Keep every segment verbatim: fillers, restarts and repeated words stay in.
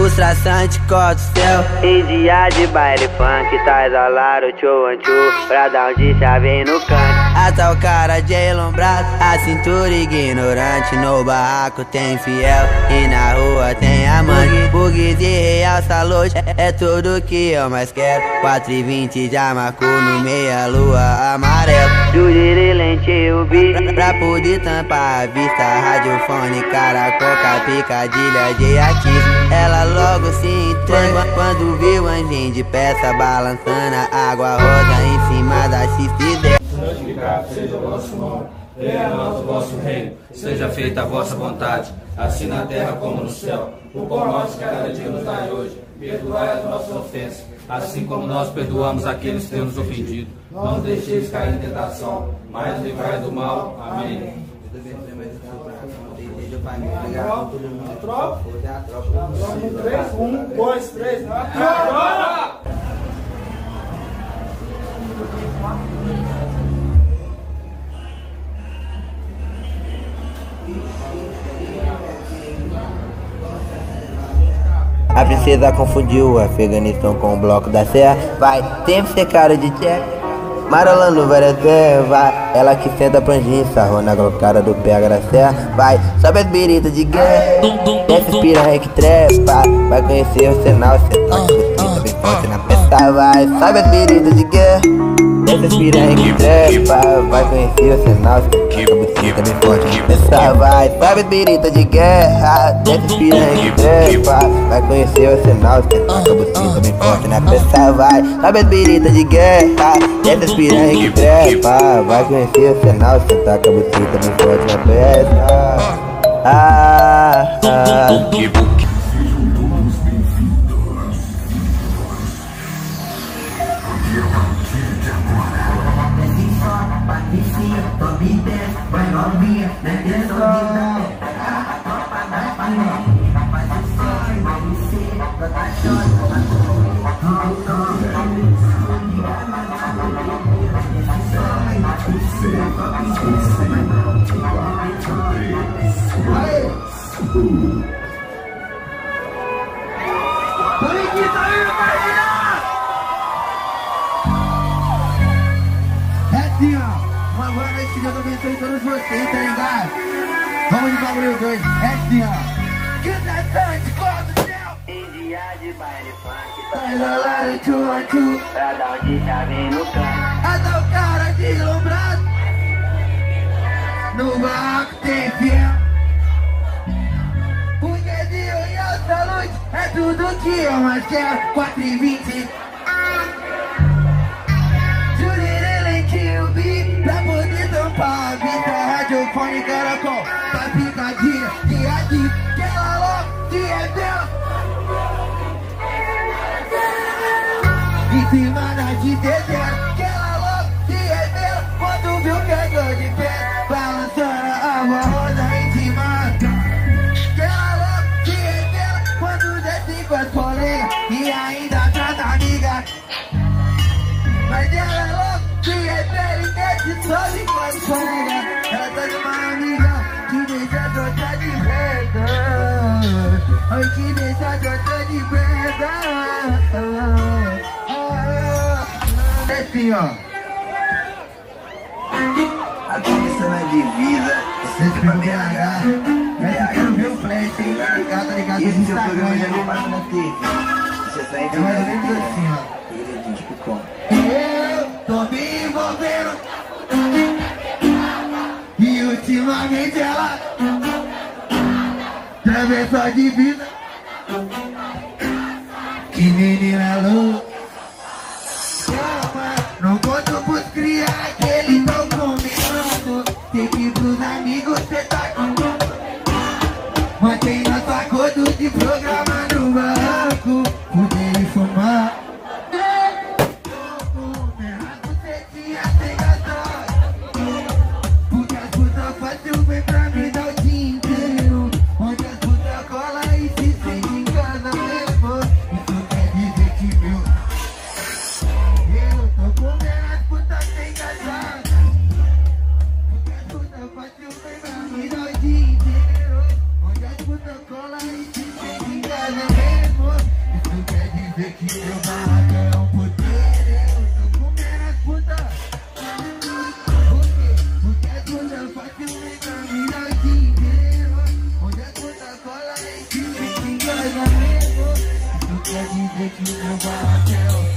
os traçantes cortam o céu. Em dia de baile funk, tá isolado, tchu an tchu, pra dar um de chave no canto. Até o cara de elombrado, a cintura ignorante. No barraco tem fiel e na rua tem amante. Bugs e real saúde é, é tudo que eu mais quero. Quatro e vinte já marcou no meia lua amarelo. Juriri lentil bi, pra poder tampar a vista. Radiofone, cara, coca, picadilha de artista. Ela logo se entrega quando vê o anjinho de peça balançando a água roda em cima da xista. Seja o vosso nome, venha a nós o vosso reino, seja feita a vossa vontade, assim na terra como no céu. O pão nosso que cada dia nos dai hoje, perdoai as nossas ofensas, assim como nós perdoamos aqueles que têm nos ofendido. Não nos deixeis cair em tentação, mas nos livrai do mal. Amém. Um, dois, três, tropa! A princesa confundiu o Afeganistão com o bloco da serra. Vai, sempre ser cara de tcheca, marolando várias ervas. Ela que senta pranjinha, sarrou na cara do pega da serra. Vai, sobe as biritas de guerra, desce piranha que trepa. Vai conhecer o sinal, cê tá com bem forte na peça. Vai, sobe as biritas de guerra, desce as piranha que trepa. Vai conhecer o sinal, cê tá com bem forte na peça. Vai, sobe as biritas de guerra, desce as piranha que trepa. Vai conhecer o sinal, cê tá com bem forte na peça. Vai, sobe as biritas de guerra, desce as piranha que trepa. Vai conhecer o sinal, cê tá com a buceta bem forte na peça. Ah, ah. Vai novinha, na intenção Deus abençoe todos vocês, tá ligado? Vamos de bagulho doido, é assim, ó. Que dançante, cor do céu. Em dia de baile funk, tá isolado, tchu an tchu, pra dar um de chave no canto. até o cara deslumbrado, no barraco tem fiel. O Guedinho e a saúde é tudo que eu mais quero. Quatro e vinte pra poder tampar a vista. Radiofone, caracol, tá picadinha de aqui, que ela logo que é dela. Em cima da de deserto, que ela logo que é dela. Quando viu que eu tô de pé, balançando a água roda em cima. Que ela logo que é dela. Quando desce com as polêmicas e ainda trata amiga. Mas ela logo que é dela e desce sobe com as polêmicas. Ela tá de uma amiga que deixa trocar de pedra. Oi, que deixa trocar de pedra. É assim, ó. A comissão na divisa, Você pra B H. Essa quero ver o flash, hein? Tá ligado, tá ligado? esse No seu programa já Instagram, não passa na T V. Você tá é mais ou menos entendendo? assim, ó. Ele é tipo como? Eu tô me envolvendo e ultimamente ela também só divina. Que menina louca. Não conto pros cria que eles tão combinando. Tem que pros amigos cê tá com. Mantém nosso acordo de programa no banco. Poder e fumar. Porque as putas fácil vem pra me dar o dia inteiro. Onde as putas cola e se sente em casa mesmo. Isso quer dizer que meu eu tô comendo as putas sem casar. Porque as putas fácil vem pra me dar o dia inteiro. Onde as putas cola e se sente em casa mesmo. dizer que meu barraco é um poder, eu tô comendo as putas. Por quê? Porque as putas facilmente a vida aqui inteira. Onde as putas cola em cima e se engana mesmo. Isso quer dizer que meu barraco é um...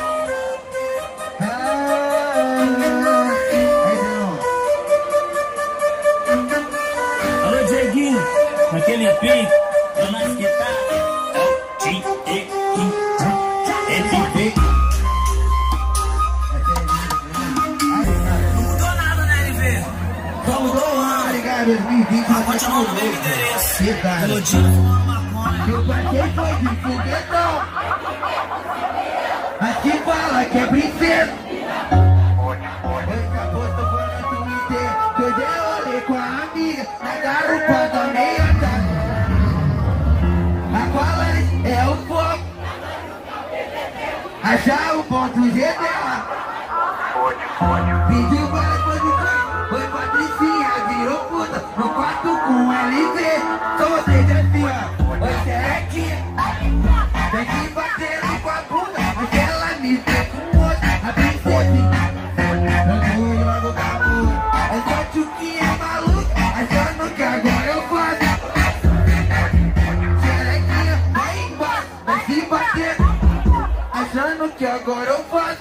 Aquele pique, pra nós que tá T E I L P. Mudou nada, né, L V? Vamos lá, obrigado, dois mil e vinte. Mas continua no mesmo endereço. Verdade. Elodinho fuma maconha. Eu passei foi de foguetão. Aqui fala que é princesa. Oi, acabou, tô falando no Twitter. Que hoje eu olhei com a amiga na garupa da meia. É o fogo. Achar o ponto G dela. Pediu para posição. Foi Patricinha, virou puta. No quarto com L V. Só vocês assim, ó. Oi, Serequinha. Tem que bater com a bunda. Mas ela me fez com outra. A princesinha. Eu fui logo da rua. É só tchuquinha maluca. Achando que agora eu faço. Achando que agora eu faço.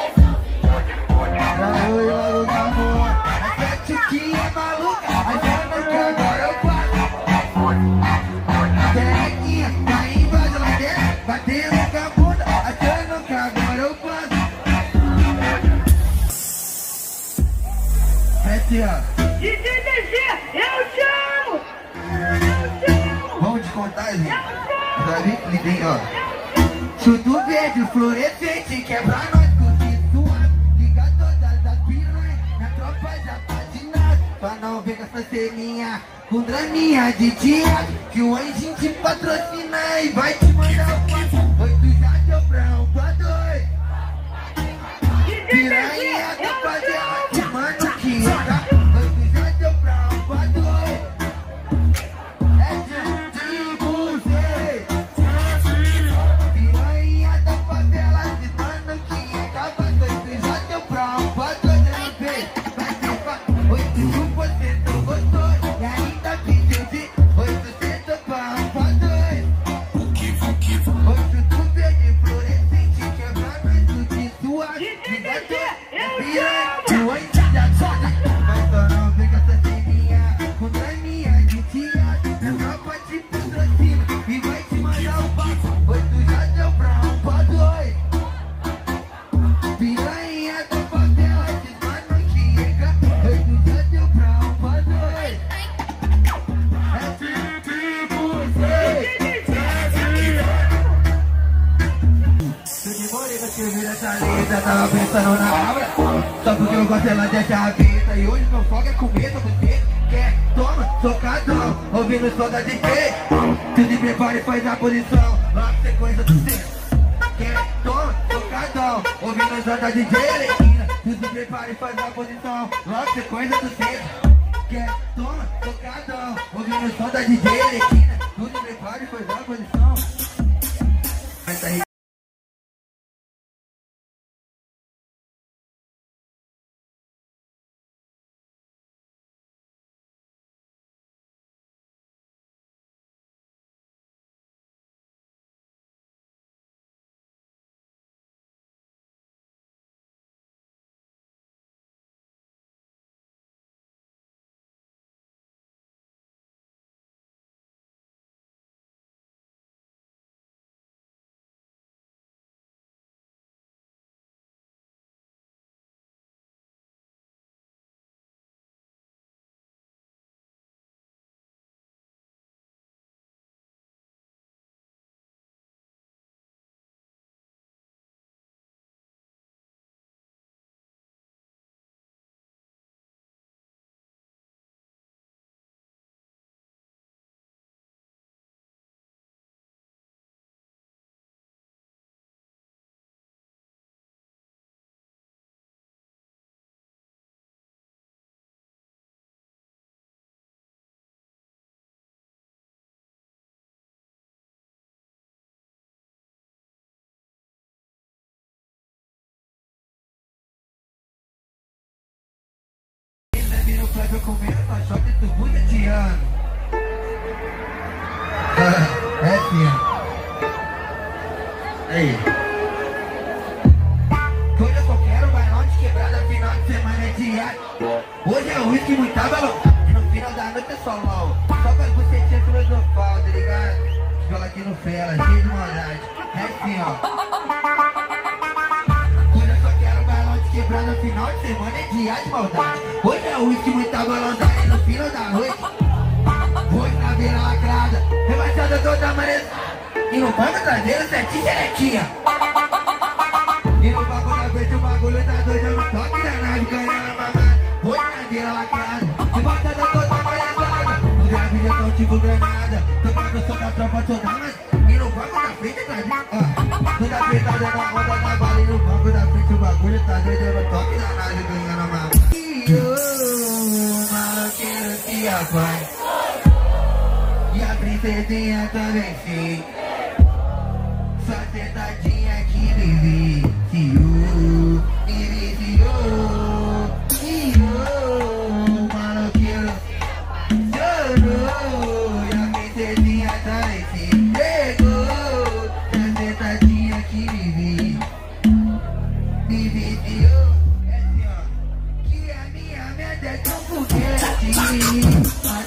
Já fui logo da rua. Essa tchuquinha maluca. Achando que agora eu faço. Terequinha, tá embaixo lá dentro. Batendo com a bunda. Achando que agora eu faço. É assim, ó. D J D G, eu te amo! Eu te amo! Vamos te contar, gente. Eu te amo! Tá vendo? Liguei, ó. Chuto verde, fluorescente, quebra nós curtir suave. Liga todas as piranhas, na tropa já tá de nada. Pra não ver com essa ceninha, com draminha de dia. Que o anjinho te patrocina e vai te mandar o passo. Oi, tu já deu pra um, pra dois. Piranha da favela, te manda que entra. Oi, tu já deu pra um, pra dois. É de você. Tava pensando na obra, só porque eu gosto dela dessa vida. E hoje meu fogo é comer, você quer, toma, socadão, ouvindo o som da D J. Tu se prepara e faz a posição, logo sequência do tempo. Quer, toma, socadão, ouvindo o som da D J Arlequina. Tu se prepara e faz a posição, logo sequência do tempo. Quer, toma, socadão, ouvindo o som da D J Arlequina. Tu se prepara e faz a posição. tô comendo só shot e tu muito te amo. É sim. Aí. Hoje eu só quero bailão de quebrada, final de semana é diário. Hoje é o whisky muito balão. E no final da noite é só LOL. Só pra você ter filosofal, tá ligado? Joga aqui no fela, cheio de maldade. É assim, ó. Hoje eu só quero bailão de quebrada, final de semana é diário de maldade. Hoje é o whisky muito balão, e no final da noite. Hoje na beira lacrada, rebaixada toda amarelada. E no banco traseiro, sete seletinha. E no bagulho da frente, o bagulho tá doido. Eu no toque da nave, ganhando a mamada. Hoje na beira lacrada, rebaixada toda amarelada. Os graves já tão tipo granada. Tocando o som da tropa toda, mas e no banco da frente, traseiro, ó. Toda apertada na roda da bala. E no banco da frente, o bagulho tá doido. Eu no toque da nave, ganhando a mamada. E o maloqueiro se apanha. E a princesinha também sim. Só sentadinha que me viciou, me viciou. E o maloqueiro chorou. E a princesinha também se pegou. Só sentadinha que me vi, me viciou. É assim, ó, que a minha meta é tão foguete.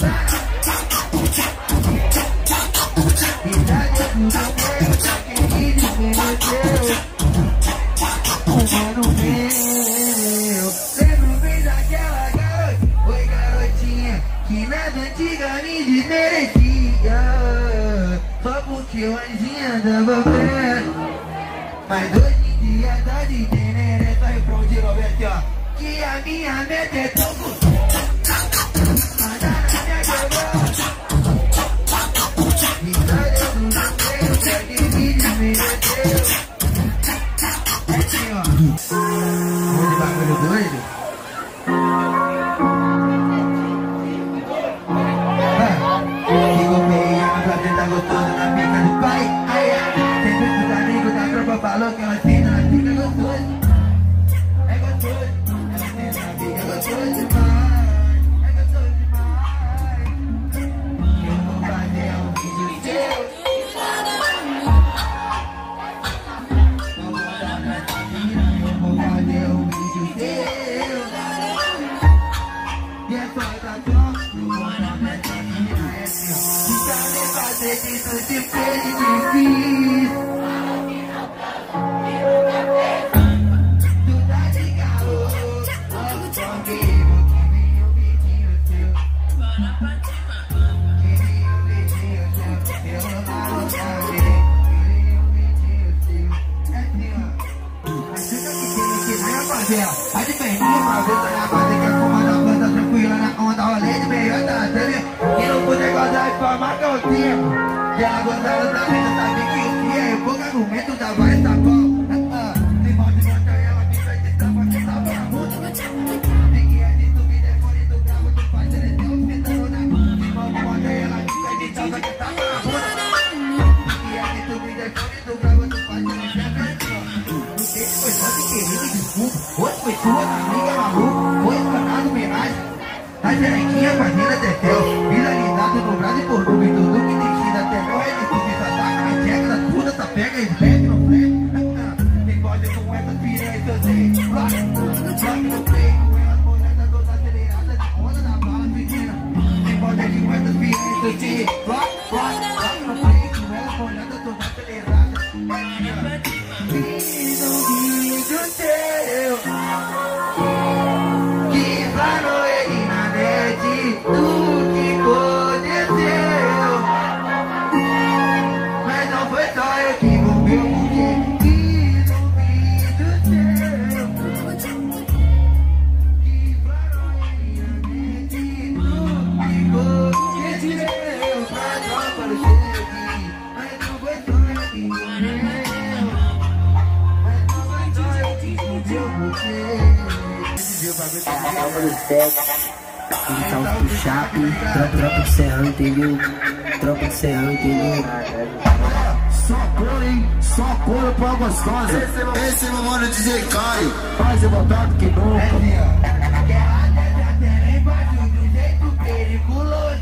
Mano meu, lembro bem daquela garota. Oi garotinha, que nada antiga me desmerecia. Só porque o anjinho andava perto. Mas hoje em dia tá de teneré. Sai pra onde eu ver aqui, ó. Que a minha meta é tão gostosa. Mandar na minha quebrada. Me dá dentro do meu, pra que me desmereceu. É assim, ó. Vamos de bagulho doido? Ah, fico peiando pra ver tá gostoso na pica do pai. Ai, ai, sempre que os amigos da tropa falou que ela senta na pica é gostoso. É gostoso. Ela senta na pica é gostoso demais. É gostoso demais. Eu vou fazer um vídeo seu. Isso te fez difícil. Tu tá de calor, logo comigo. Queria um beijinho seu. Queria um beijinho seu. Eu não vou saber. Queria um beijinho seu. É assim, ó. Mas tudo que tem aqui na minha favela. A de perninha, uma vez na base que a comanda planta tranquila na onda. Rolê de melhor da tele. E não puder gozar de forma que eu tenho. E ela gostava da vida, sabe que o que é pouco argumento da vai tá bom. Se pode mostrar ela, me vai te dar, você sabe a música. Tem que é de tu, me defone do carro, tu faz ele ter um pedão na mão. Se pode mostrar ela, me vai te dar, você sabe a música. Tem que é de tu, me defone do carro, tu faz ele ter um pedão. Não sei se foi tanto querido, desculpa. Hoje foi sua amiga maluca, foi espanado homenagem. A xerequinha fazenda Tetel, viralizado no Brasil e por tudo e tudo que tem sido até meu rei de tudo. Isso ataca na tcheca da puta, tá pega e pega no frente. Tem pode com essas piranhas, eu sei. Bloque no peito, elas molhadas todas aceleradas na onda da bala pequena. Tem pode com essas piranhas, eu sei. Bloque, bloque no peito, elas molhadas todas aceleradas. Fiz um vídeo teu que pra noite na net tudo que aconteceu. Mas não foi só eu que envolveu, porque fiz um vídeo teu que pra noite na net tudo que aconteceu. Pra não aparecer aqui, mas não foi só eu que envolveu. Tropa do sexo, salve pro Chape, tropa, tropa do Serrão, entendeu? Tropa do Serrão, entendeu? Só cor, hein? Só cor pra gostosa. Esse é meu mano D J Caio. Faz eu botado que nunca. cabuloso.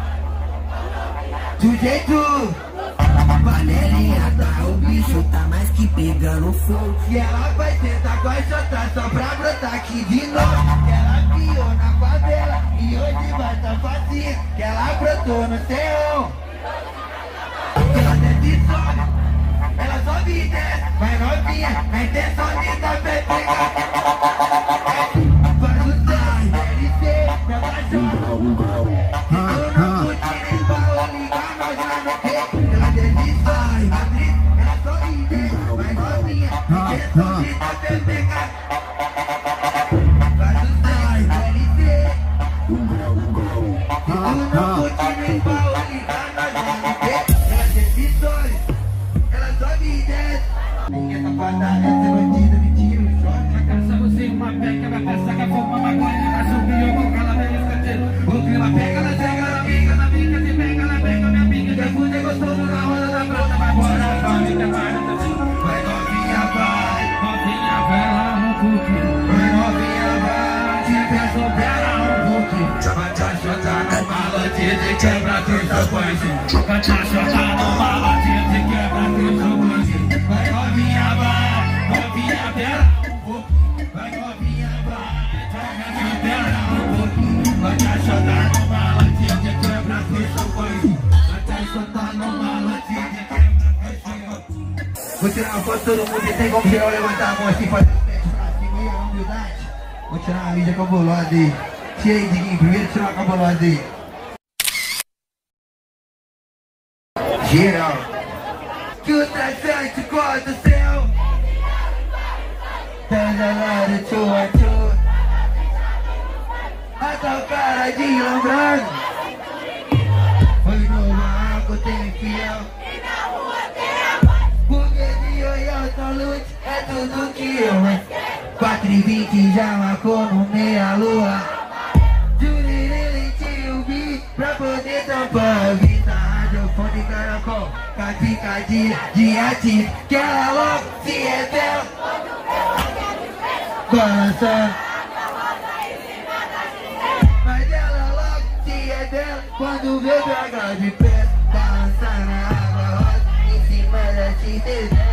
Do jeito. Panelinha tá, o bicho tá mais que pegando fogo. E ela vai tentar coixotar só pra brotar aqui de novo. Que ela criou na favela e hoje vai tá facinho. Que ela brotou no teão. Que ela desce e sobe, ela sobe e desce. Vai novinha, na intenção de tá pegar. Para o trás, L C, pra baixar. Se tu não curtir nem baú, liga, nós já não tem. Ela desce e sobe, Madrid, ela sobe e desce. Vai novinha, na intenção de tá pegar. Para o trás, L C. Se tu não curtir nem baú, liga, nós já não tem. Ninguém tá guardada, essa é bandida, mentira, um shot. Vai caçar você uma peca, vai pensar que a forma maconha vai subir o boca, ela vem escanteiro. O clima pega, ela cega, ela bica, na bica, se pega, ela pega minha pica. Já fui gostoso na roda da prata, vai embora, vai, fica mais, vai novinha, vai, novinha, vai lá no cookie. Vai novinha, vai, te peço, pera um pouquinho. Vai te achotar no malote de quebra teu sabões. Vai te achotar no malote de quebra teu sabões. Vai novinha, vai, novinha, pera um pouquinho. Vai novinha, vai, pera um pouquinho. Vai te achotar no malote de quebra teu sabões. Vai te achotar no malote de quebra teu sabões. Vou tirar uma foto de todo mundo e tem como geral levantar a mão assim, fazer um teste pra cima e a humildade. Vou tirar uma mídia cabulosa aí. Tira aí, Diguinho, primeiro tirar uma cabulosa aí. Geral. Que o traçante corta o céu. Tá na lado, tchua, tchua. Até o cara de lembrando. Foi no barraco, tem fiel. Porque de olhar tua luz é tudo que eu. Quatro e vinte já marcou no meia lua. Juriri, tio, vi pra poder tampar a vista. Radiofone caracol, capicadinha de ati. Que ela logo se revela. Balança. Mas ela logo se revela quando vê o H de pé. Balança na água rosa em cima da X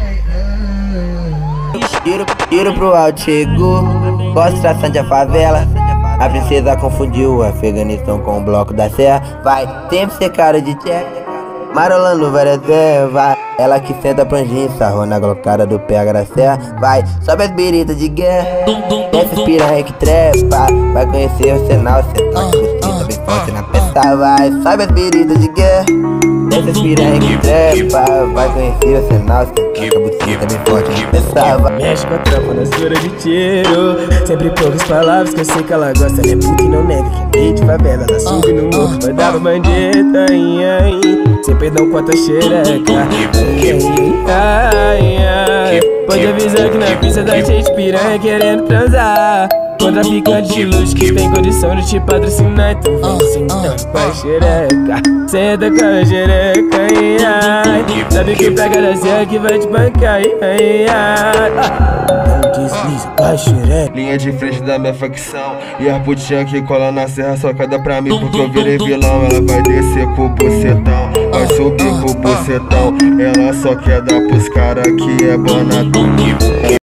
T. Tiro, tiro pro alto, chegou. Concentração de favela. A princesa confundiu o Afeganistão com o bloco da serra. Vai, sempre ser cara de tcheca. Marolando várias ervas. Ela que senta pranjinha, sarrou na glocada do P H da serra. Vai, sobe as biritas de guerra. Desce piranha que trepa. Vai conhecer o Senal, cê tá custita bem forte na peça. Vai, sobe as biritas de guerra. Desce as piranha que trepa. Vai conhecer o Senal, cê tá custita bem forte na peça. Mexe com a tropa na sura de tiro. Sempre poucas palavras que eu sei que ela gosta. Ela é puta e não nega que é meio de favela. Ela sube no morro, vai dar uma bandeta. Sem perdão quanto a xereca. Ai, ai, pode avisar que na pista da gente piranha querendo transar. Com traficante de luxo que tem condição de te patrocinar. Então vem sentando com a xereca. Senta com a xereca, ai, ai. Sabe que pega da serra que vai te bancar, ai, ai. Não desliza com a xereca. Linha de frente da minha facção. E a putinha que cola na serra só cada pra mim porque eu virei vilão. Ela vai descer com o bucetão, vai subir com o bucetão. Ela só quer dar pros cara que é bonadão.